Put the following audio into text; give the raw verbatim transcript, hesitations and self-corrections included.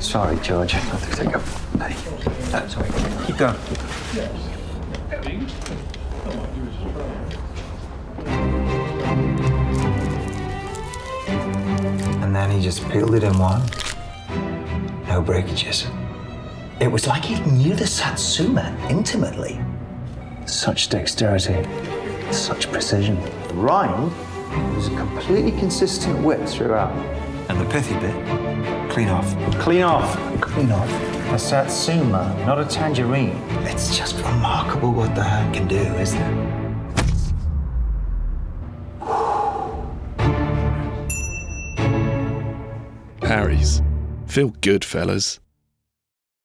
Sorry, George. I have to take a... Hey. Uh, sorry. Keep going. And then he just peeled it in one. No breakages. It was like he knew the Satsuma intimately. Such dexterity, such precision. The rind was a completely consistent width throughout. And the pithy bit, clean off. Clean off. Clean off. A Satsuma, not a tangerine. It's just remarkable what the hand can do, isn't it? Harry's. Feel good, fellas.